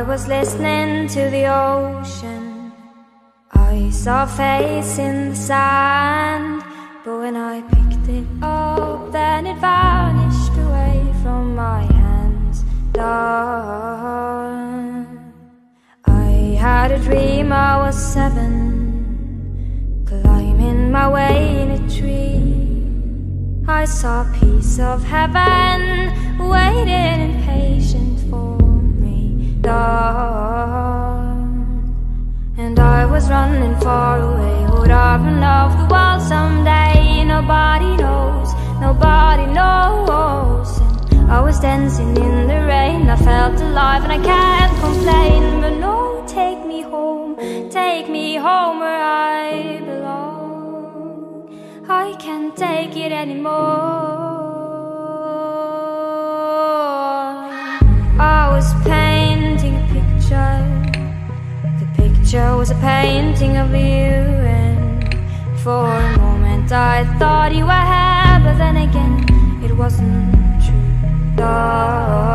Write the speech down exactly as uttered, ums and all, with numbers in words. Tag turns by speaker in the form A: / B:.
A: was listening to the ocean. I saw a face in the sand, but when I picked it up, then it vanished away from my hands. Dark. I had a dream I was seven, climbing my way in a tree. I saw a piece of heaven waiting impatient for me. Dark. And I was running far away. Would I run off the wall someday? Nobody knows, nobody knows. And I was dancing in the rain. I felt alive and I can't complain. But no, take me home, take me home where I belong. I can't take it anymore. I was painting a picture. The picture was a painting of you, and for a moment I thought you were here, but then again it wasn't true. Oh.